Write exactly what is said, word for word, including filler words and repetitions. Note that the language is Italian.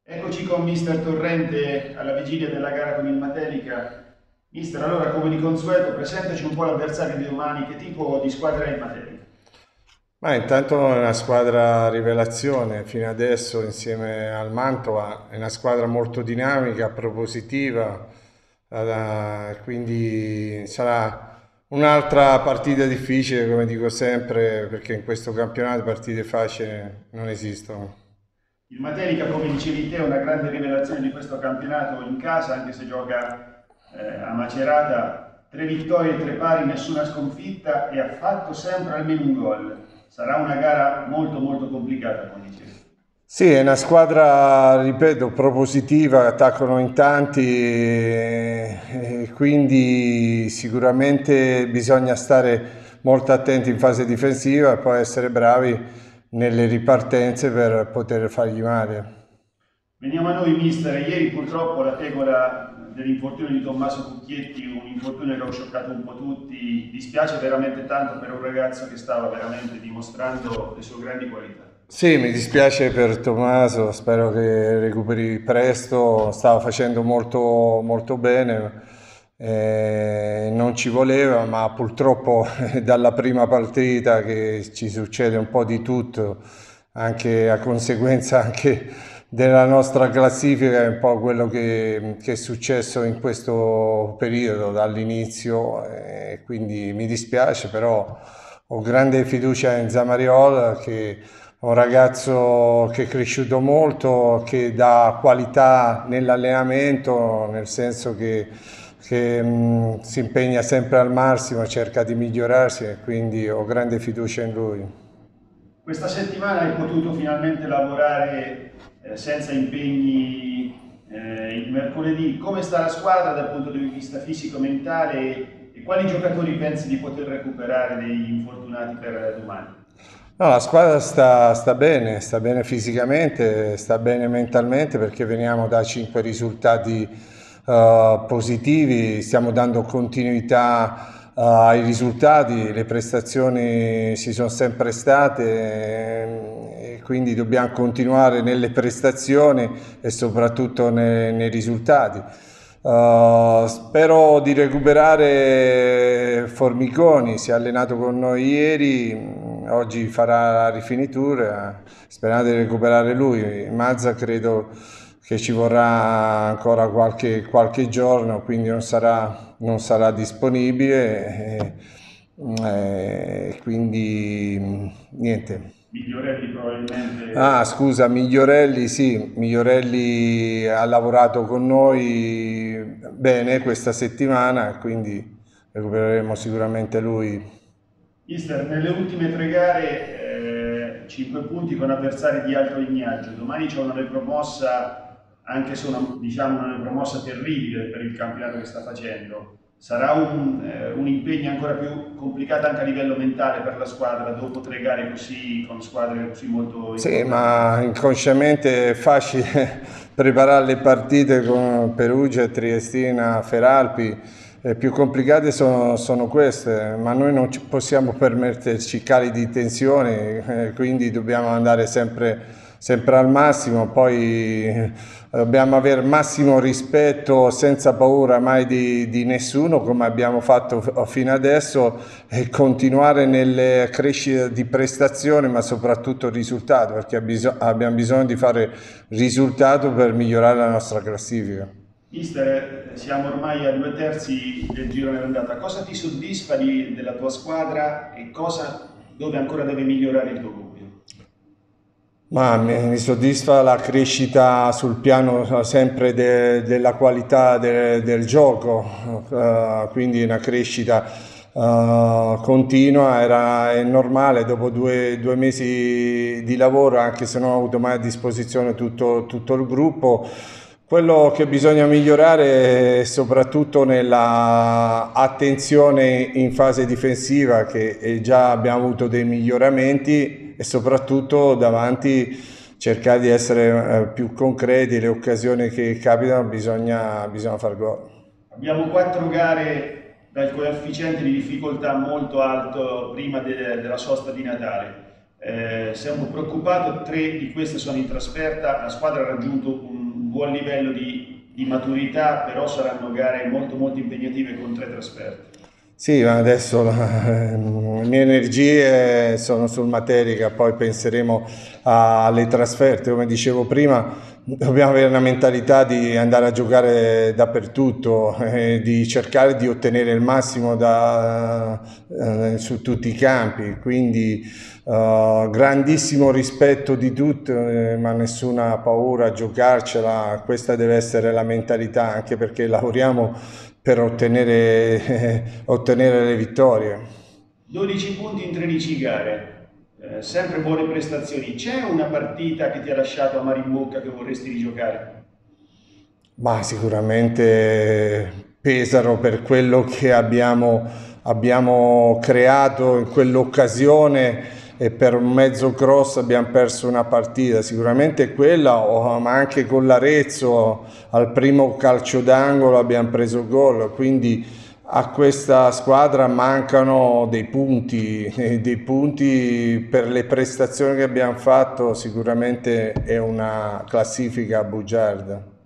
Eccoci con mister Torrente alla vigilia della gara con il Matelica. Mister, allora come di consueto, presentaci un po' l'avversario di domani, che tipo di squadra è il Matelica? Ma intanto è una squadra rivelazione, fino adesso insieme al Mantova, è una squadra molto dinamica, propositiva, eh, quindi sarà un'altra partita difficile, come dico sempre, perché in questo campionato partite facili non esistono. Il Matelica, come dicevi te, è una grande rivelazione di questo campionato in casa, anche se gioca eh, a Macerata. Tre vittorie, tre pari, nessuna sconfitta e ha fatto sempre almeno un gol. Sarà una gara molto molto complicata, come dicevi. Sì, è una squadra, ripeto, propositiva, attaccano in tanti e, e quindi sicuramente bisogna stare molto attenti in fase difensiva e poi essere bravi nelle ripartenze per poter fargli male. Veniamo a noi, mister. Ieri purtroppo la tegola dell'infortunio di Tommaso Cucchietti, un infortunio che ha scioccato un po' tutti. Dispiace veramente tanto per un ragazzo che stava veramente dimostrando le sue grandi qualità. Sì, mi dispiace per Tommaso, spero che recuperi presto, stava facendo molto, molto bene, eh, non ci voleva, ma purtroppo dalla prima partita che ci succede un po' di tutto, anche a conseguenza anche della nostra classifica, è un po' quello che, che è successo in questo periodo dall'inizio, eh, quindi mi dispiace, però ho grande fiducia in Zamariol che un ragazzo che è cresciuto molto, che dà qualità nell'allenamento, nel senso che, che mh, si impegna sempre al massimo, cerca di migliorarsi e quindi ho grande fiducia in lui. Questa settimana hai potuto finalmente lavorare eh, senza impegni eh, il mercoledì. Come sta la squadra dal punto di vista fisico-mentale e, e quali giocatori pensi di poter recuperare degli infortunati per domani? No, la squadra sta, sta bene, sta bene fisicamente, sta bene mentalmente perché veniamo da cinque risultati eh, positivi, stiamo dando continuità eh, ai risultati, le prestazioni ci sono sempre state eh, e quindi dobbiamo continuare nelle prestazioni e soprattutto nei, nei risultati. Uh, spero di recuperare Formiconi, si è allenato con noi ieri, mh, oggi farà la rifinitura, sperando di recuperare lui. Mazza credo che ci vorrà ancora qualche, qualche giorno, quindi non sarà, non sarà disponibile, e, e quindi mh, niente. Migliorelli Ah, probabilmente. scusa, Migliorelli, sì, Migliorelli ha lavorato con noi bene questa settimana, quindi recupereremo sicuramente lui. Mister, nelle ultime tre gare eh, cinque punti con avversari di alto lignaggio. Domani c'è una neopromossa, anche se una, diciamo, una neopromossa terribile per il campionato che sta facendo. Sarà un, eh, un impegno ancora più complicato anche a livello mentale per la squadra dopo tre gare così, con squadre così molto Sì, importanti. ma inconsciamente è facile preparare le partite con Perugia, Triestina, Feralpi. Le più complicate sono, sono queste, ma noi non ci possiamo permetterci cali di tensione, eh, quindi dobbiamo andare sempre, sempre al massimo. Poi eh, dobbiamo avere massimo rispetto senza paura mai di, di nessuno, come abbiamo fatto f- fino adesso, e continuare nelle crescite di prestazione, ma soprattutto risultato, perché abbiso- abbiamo bisogno di fare risultato per migliorare la nostra classifica. Mister, eh, siamo ormai a due terzi del girone d'andata. Cosa ti soddisfa di- della tua squadra e cosa dove ancora deve migliorare il tuo gruppo? Ma mi, mi soddisfa la crescita sul piano sempre de- della qualità de- del gioco, eh, quindi una crescita eh, continua, era, è normale dopo due, due mesi di lavoro, anche se non ho avuto mai a disposizione tutto, tutto il gruppo. Quello che bisogna migliorare è soprattutto nella attenzione in fase difensiva, che eh, già abbiamo avuto dei miglioramenti, e soprattutto davanti cercare di essere eh, più concreti, le occasioni che capitano bisogna, bisogna far gol. Abbiamo quattro gare dal coefficiente di difficoltà molto alto prima de- della sosta di Natale. eh, sei un po' preoccupato, tre di queste sono in trasferta, la squadra ha raggiunto un buon livello di, di maturità, però saranno gare molto molto impegnative con tre trasferte. Sì, ma adesso la- le mie energie sono sul Materica, poi penseremo alle trasferte. Come dicevo prima, dobbiamo avere una mentalità di andare a giocare dappertutto, eh, di cercare di ottenere il massimo da, eh, su tutti i campi. Quindi eh, grandissimo rispetto di tutto, eh, ma nessuna paura a giocarcela. Questa deve essere la mentalità, anche perché lavoriamo per ottenere, eh, ottenere le vittorie. dodici punti in tredici gare, eh, sempre buone prestazioni. C'è una partita che ti ha lasciato amaro in bocca che vorresti rigiocare? Ma sicuramente Pesaro per quello che abbiamo, abbiamo creato in quell'occasione e per un mezzo cross abbiamo perso una partita, sicuramente quella, oh, ma anche con l'Arezzo al primo calcio d'angolo abbiamo preso gol, quindi a questa squadra mancano dei punti, eh, dei punti per le prestazioni che abbiamo fatto, sicuramente è una classifica bugiarda.